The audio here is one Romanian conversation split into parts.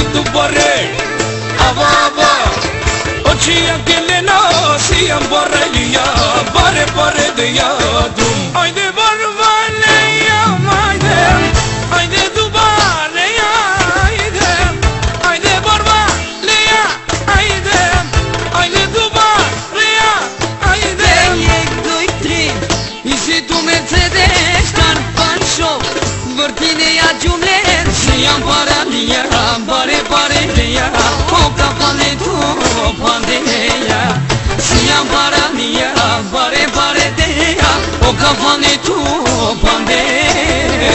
tu borre ava ava ochi akele na si am borrelia bare bare de ya dum ay de barvale ya maide ay de tu bare ya ay de barvale ya ay de tu bare ya ay de Ek, doi, tri I si tu Mercedes Car pancho Vârtine ia giulet Și am paralia Bare bare de ea O capane tu o pandeia Și am paralia Bare bare de ea O capane tu o pandeia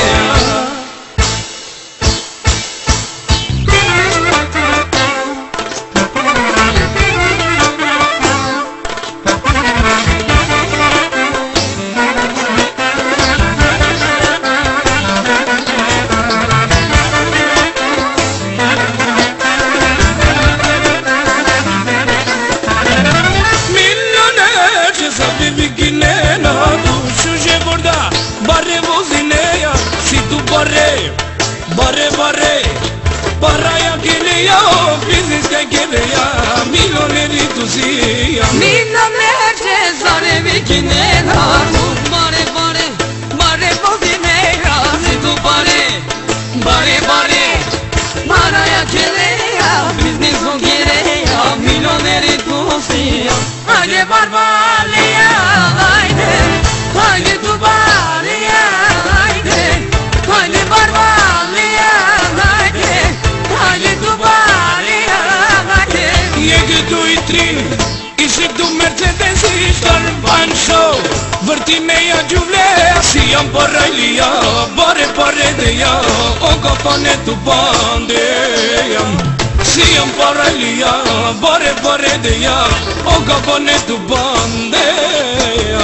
Bare bare Paraya geleya Business ka geleya Milioneri tu siya Milionere zare vikinera Bare bare Bare bozineya Si tu bare Bare bare Paraya geleya Business o geleya Milioneri tu siya Haydi barbaleya Haydi Haydi tu bareya Haydi Haydi barbaleya Haydi Haydi tu bareya Haydi Jegi tu I trin Ishik tu Mercedes Ishtar pancho Vârtine ya giule Si am parailia Bare bare de ya O capane tu pandeia Si am parailia Bare bare de ya O capane tu pandeia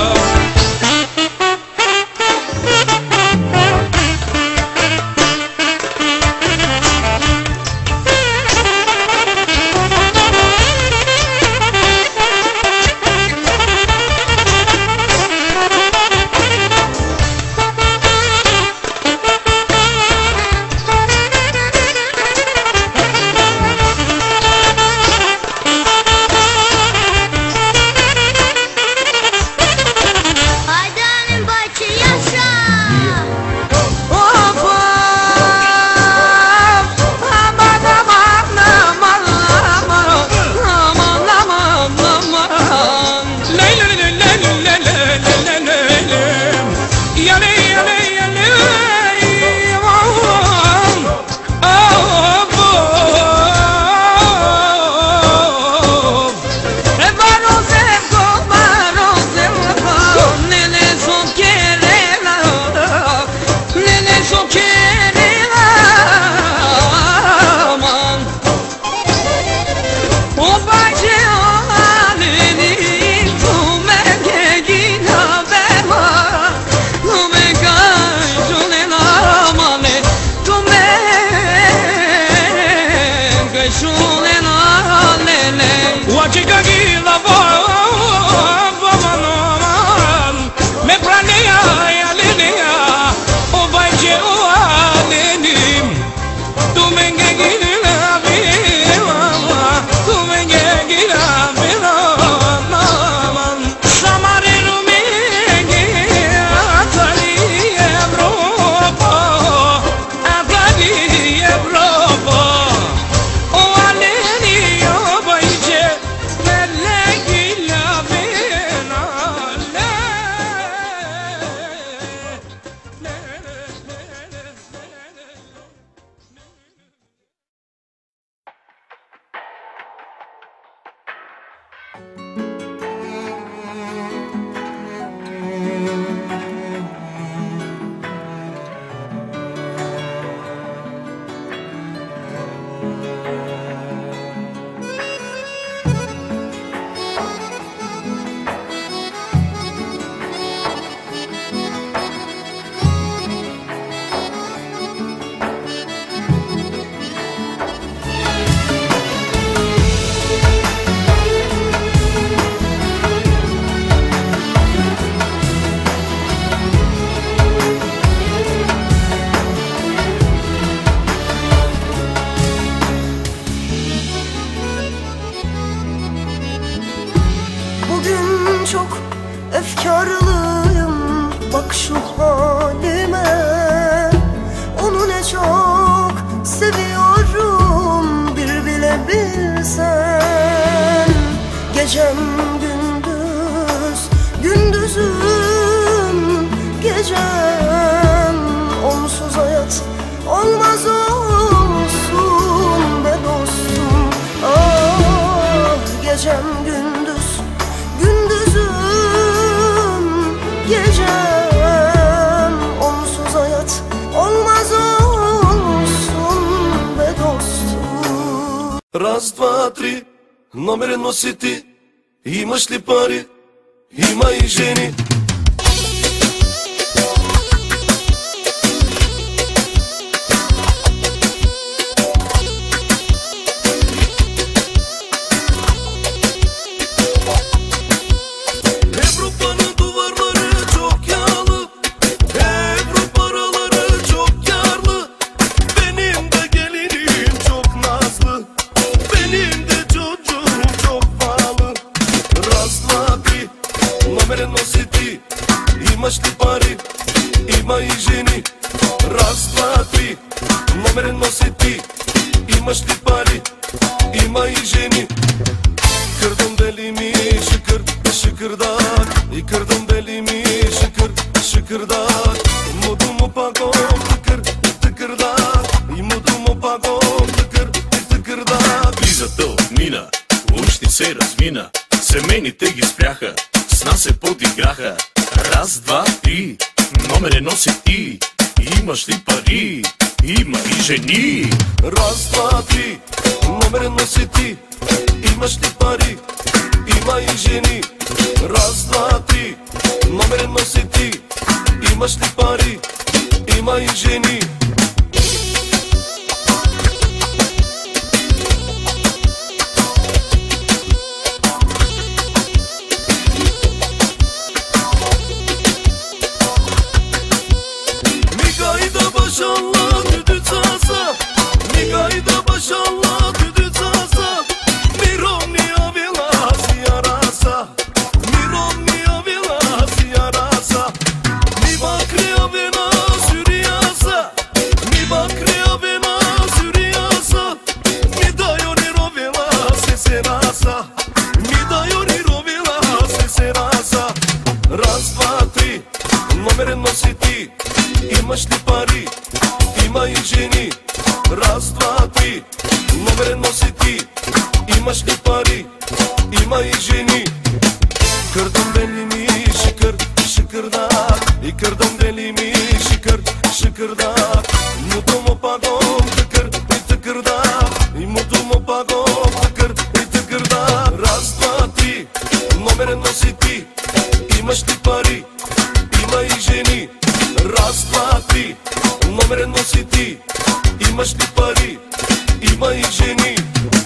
Oh, çok efkarlıyım. Bak şu halime, onu ne çok seviyorum, bir bile bilsen. Gecem gündüz, gündüzüm gecem. Onsuz hayat olmaz olsun be dostum. Ah, gecem gündüz, gündüzüm gecem. Onsuz hayat olmaz olsun be dostum. Раз, два, три, номер едно си ти. Имаш ли пари? Има и жени. Avrupa'nın duvarları çok yağlı, Avrupa paraları çok karlı. Benim de gelinim çok nazlı, benim de çocuğum çok pahalı. Раз, два, три, номер едно си ти. Имаш ли пари? Има и жени. Раз, два, три, номер едно си ти. Имаш ли пари? Има и жени. Kırdım belimi şıkır şıkırdak, kırdım belimi şıkır şıkırdak. Umudumu pagom tıkır tıkırdak, umudumu pagom tıkır tıkırdak. Кризата отмина, улични се размина, семейните ги спряха, с нас се подиграха. Раз, два, три, номер едно си ти. Имаш ли пари? Има и жени. Раз, два, три, номер едно си ти. Имаш ли пари? Има и жени. Раз, два, три, номер едно си ти. Имаш ли пари? Има и жени. Migayda başallah düdü çasa, Migayda başallah düdü çasa. Mironia vilas yarasa, Mironia vilas yarasa. Mi bakriya vena süriyasa, Mi bakriya vena süriyasa. Mi dayoni rovila seserasa, Mi dayoni rovila seserasa. Раз, два, три, номер едно си ти. Имаш ли пари? Има и жени. Раз, два, три, номер едно си ти. Имаш ли пари? Има и жени. Kırdım belimi şıkır şıkırdak, kırdım belimi şıkır şıkırdak. Umudumu pagom tıkır tıkırdak, umudumu pagom tıkır tıkırdak. Раз, два, три, номер едно си ти. Имаш ли пари? Има и жени. Раз, два, три, номер едно си ти. Имаш ли пари? Има и жени.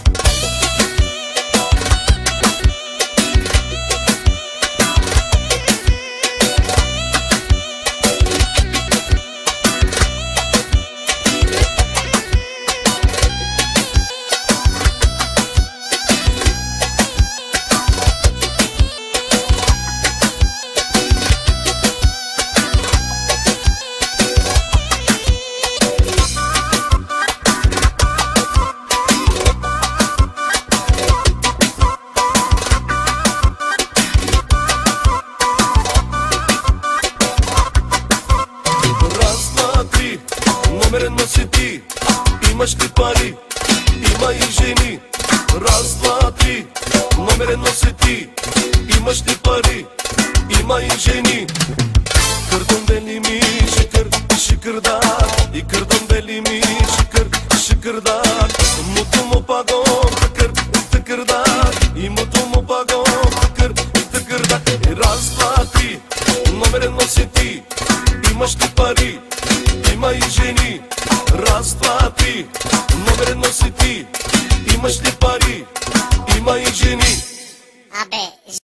Номер едно си ти. Имаш ли пари? Има и жени. Раз, два, три, номер едно си ти. Имаш ли пари? Има и жени. Kırdım belimi şıkır şıkırdak, kırdım belimi şıkır şıkırdak. Umudumu pagom tıkır tıkırdak, umudumu pagom tıkır tıkırdak. Раз, два, три, номер едно си ти. Имаш ли пари? Има и жени. Раз, два, три, номер едно си ти. Имаш ли пари? Има и жени.